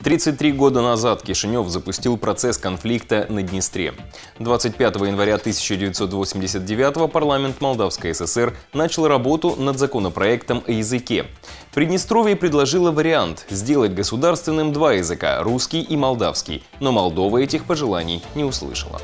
33 года назад Кишинев запустил процесс конфликта на Днестре. 25 января 1989 парламент Молдавской ССР начал работу над законопроектом о языке. Приднестровье предложило вариант – сделать государственным два языка – русский и молдавский, но Молдова этих пожеланий не услышала.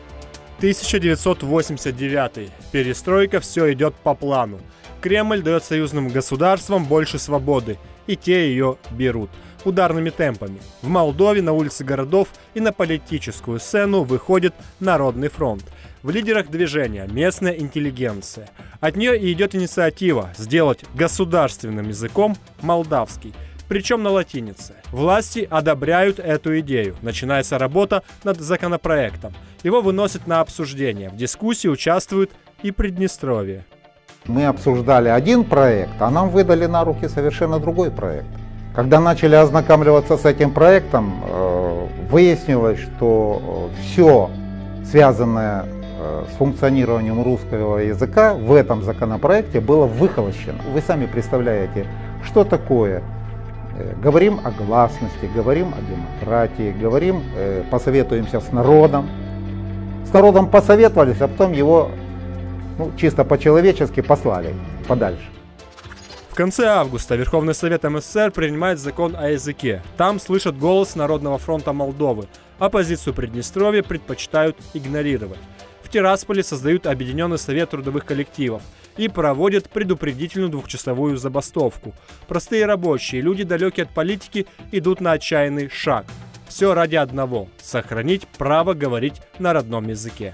1989. Перестройка, все идет по плану. Кремль дает союзным государствам больше свободы, и те ее берут. Ударными темпами. В Молдове на улицы городов и на политическую сцену выходит Народный фронт. В лидерах движения местная интеллигенция. От нее и идет инициатива сделать государственным языком молдавский. Причем на латинице. Власти одобряют эту идею. Начинается работа над законопроектом. Его выносят на обсуждение. В дискуссии участвует и Приднестровье. Мы обсуждали один проект, а нам выдали на руки совершенно другой проект. Когда начали ознакомливаться с этим проектом, выяснилось, что все связанное с функционированием русского языка в этом законопроекте было выхолощено. Вы сами представляете, что такое. Говорим о гласности, говорим о демократии, говорим, посоветуемся с народом. С народом посоветовались, а потом его чисто по-человечески послали подальше. В конце августа Верховный Совет МССР принимает закон о языке. Там слышат голос Народного фронта Молдовы, а позицию Приднестровья предпочитают игнорировать. В Тирасполе создают Объединенный совет трудовых коллективов и проводят предупредительную двухчасовую забастовку. Простые рабочие, люди, далекие от политики, идут на отчаянный шаг. Все ради одного – сохранить право говорить на родном языке.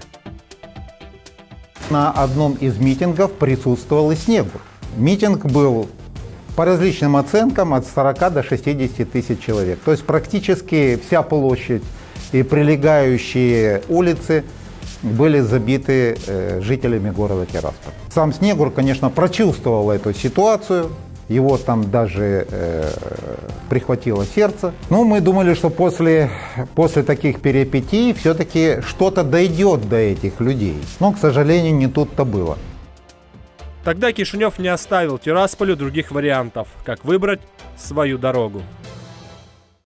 На одном из митингов присутствовал и Снегур. Митинг был по различным оценкам от 40 до 60 тысяч человек. То есть практически вся площадь и прилегающие улицы были забиты жителями города Тирасполь. Сам Снегур, конечно, прочувствовал эту ситуацию. Его там даже прихватило сердце. Но мы думали, что после таких перипетий все-таки что-то дойдет до этих людей. Но, к сожалению, не тут-то было. Тогда Кишинев не оставил Тирасполю других вариантов, как выбрать свою дорогу.